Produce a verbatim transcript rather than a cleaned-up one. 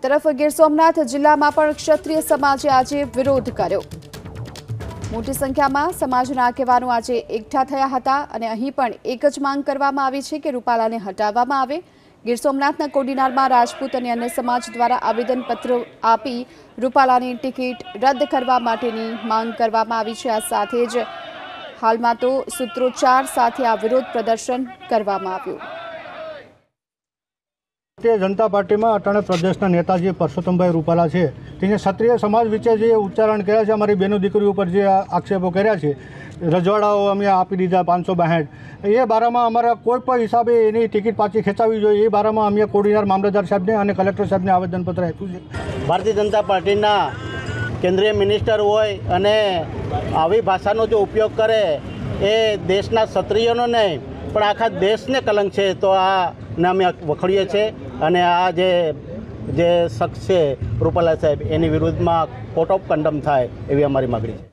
તરફ ગીર સોમનાથ જિલ્લામાં પણ ક્ષત્રિય સમાજે આજે વિરોધ કર્યો। મોટી સંખ્યામાં સમાજના આગેવાનો આજે એકઠા થયા હતા અને અહીં પણ એક જ માંગ કરવામાં આવી છે કે રૂપાલાને હટાવવામાં આવે। ગીર સોમનાથના કોડીનારમાં રાજપૂત અને અન્ય સમાજ દ્વારા આવેદનપત્ર આપી રૂપાલાની ટિકિટ રદ કરવા માટેની માંગ કરવામાં આવી છે। આ સાથે જ હાલમાં તો સૂત્રોચ્ચાર સાથે આ વિરોધ પ્રદર્શન કરવામાં આવ્યું। भारतीय जनता पार्टी में अटाणे प्रदेश नेता जी परसोत्तमभाई रूपाला है तेने क्षत्रिय समाज विचे जे उच्चारण कर्या छे अमारी बहनों दीकरीओ पर जे आक्षेपों कर्या छे रजवाड़ाओ अमे आपी दीधा पांच सौ बासठ ए बारा में अमारा कोई पण हिसाबे एनी टिकिट पाછી खेंचावी जोईए ए बारा में अमे कोडीनार मामलतदार साहेबने अने कलेक्टर साहेबने आवेदनपत्र आप्युं छे। भारतीय जनता पार्टीना केंद्रीय मिनिस्टर होय अने आवी भाषानो जो उपयोग करे ए देशना क्षत्रियोनो नहीं पण आखा देशने कलंक है। तो आ ने अमे वखोड़ीए छे અને આ જે જે શખ્સ છે રૂપાલા સાહેબ એની વિરુદ્ધમાં કોર્ટ ઓફ કન્ડમ થાય એવી અમારી માગણી છે।